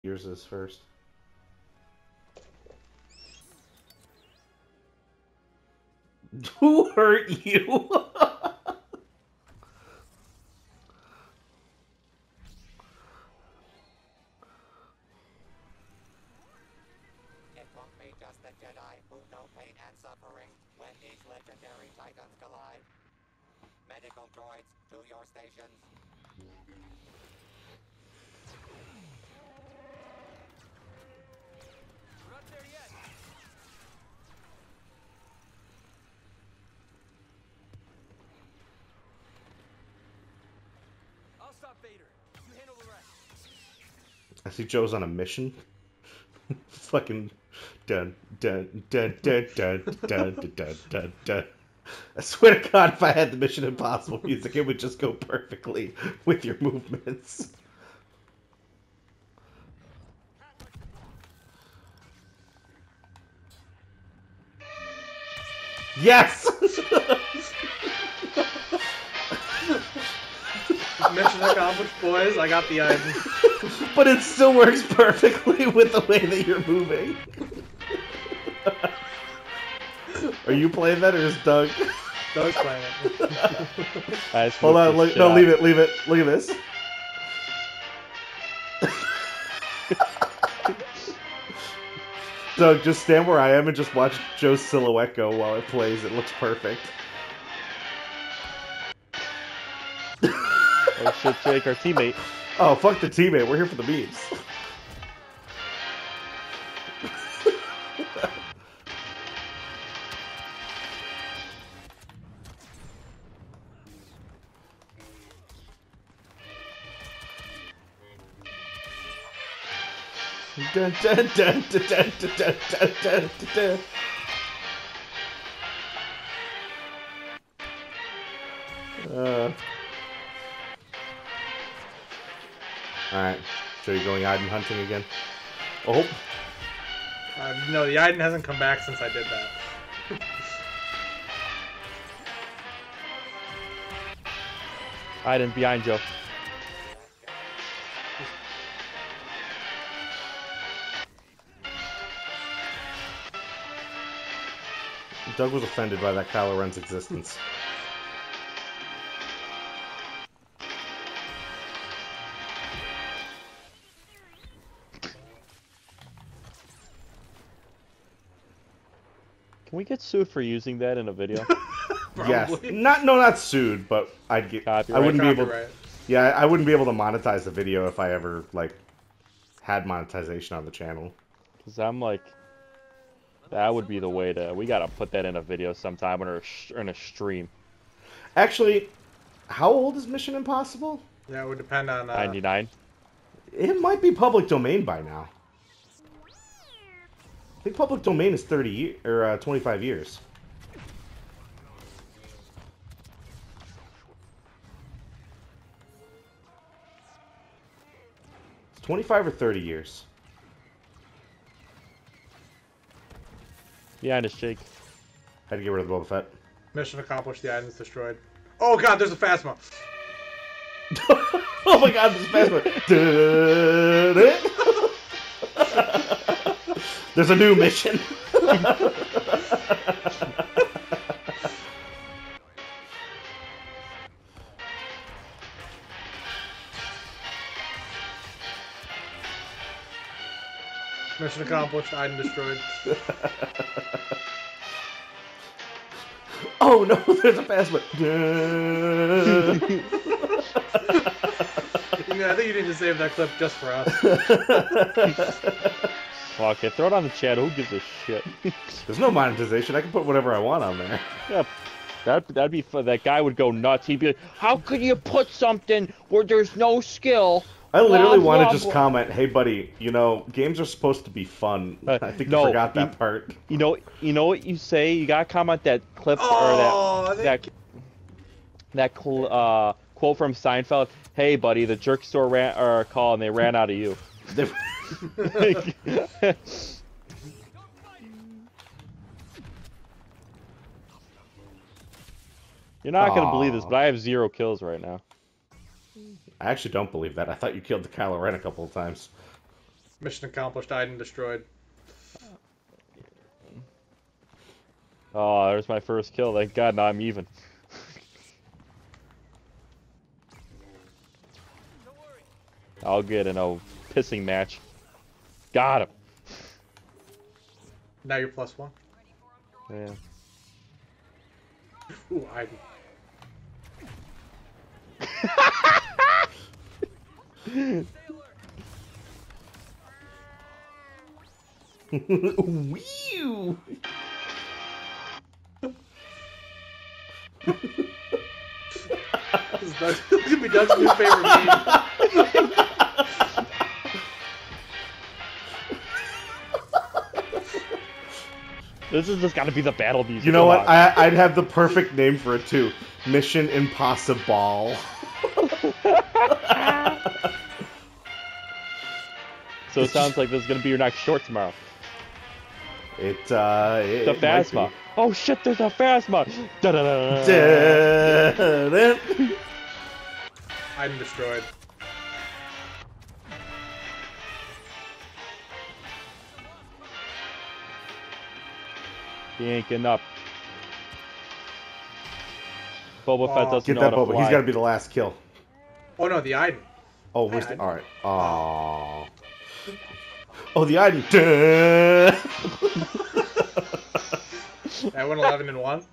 Yours is first. Who hurt you? It won't be just the Jedi who know pain and suffering when these legendary titans collide. Medical droids, to your stations. We're not there yet. I'll stop Vader. You handle the rest. I see Joe's on a mission. Fucking dun dun dun dun dun dun dun dun dun. I swear to God, if I had the Mission Impossible music, it would just go perfectly with your movements. Yes! Mission accomplished, boys. I got the item. But it still works perfectly with the way that you're moving. Are you playing that, or is Doug? Doug's playing it. Hold on, no, leave it, leave it. Look at this. Doug, just stand where I am and just watch Joe's silhouette go while it plays. It looks perfect. Oh shit, Jake, our teammate. Oh, fuck the teammate. We're here for the memes. Dun, dun, dun, dun, dun, dun, dun, dun, dun. Alright, so you're going Iden hunting again? Oh! No, the item hasn't come back since I did that. Iden behind Joe. Doug was offended by that Kylo Ren's existence. Can we get sued for using that in a video? Yes, not sued, but I'd get. Copyright. I wouldn't be able. Copyright. Yeah, I wouldn't be able to monetize the video if I ever like had monetization on the channel. Because I'm like, that would be the way to. We gotta put that in a video sometime or in a stream. Actually, how old is Mission Impossible? Yeah, it would depend on. 99. It might be public domain by now. I think public domain is 30 years or 25 years. It's 25 or 30 years. Behind us, Jake. Had to get rid of Boba Fett. Mission accomplished. The item's destroyed. Oh god, there's a Phasma. Oh my God, this is fast. There's a new mission. Mission accomplished. Item destroyed. Oh no, there's a fast one. I think you need to save that clip just for us. Well, okay, throw it on the chat. Who gives a shit? There's no monetization. I can put whatever I want on there. Yeah, that'd be fun. That guy would go nuts. He'd be like, "How could you put something where there's no skill?" I literally Blah, want blah, to just blah. comment, "Hey, buddy, you know, games are supposed to be fun." I think you forgot that part. You know what you say. You gotta comment that clip Oh, or that quote from Seinfeld. Hey, buddy, the jerk store ran or call and they ran out of you. You're not gonna believe this, but I have 0 kills right now. I actually don't believe that. I thought you killed the Kylo Ren a couple of times. Mission accomplished. Iden destroyed. Oh, there's my first kill. Thank God, now I'm even. Don't worry. I'll get in a pissing match. Got him. Now you're +1. Yeah. Ooh, Iden. Stay alert. Whew. This is gonna be Doug's new favorite game. This is just gotta be the battle music. You know Come what? on. I'd have the perfect name for it too. Mission Impossi-Ball. So it sounds like this is gonna be your next short tomorrow. It The might Phasma. be. Oh shit, there's a Phasma! Da-da-da. Da-da. Iden destroyed. He ain't getting up. Boba Fett doesn't Get know that how to Boba. fly. He's got to be the last kill. Oh no, the Iden. Oh, where's Hi, the... Iden. Alright. Aww. Oh, the Iden. Duh. I went 11-1.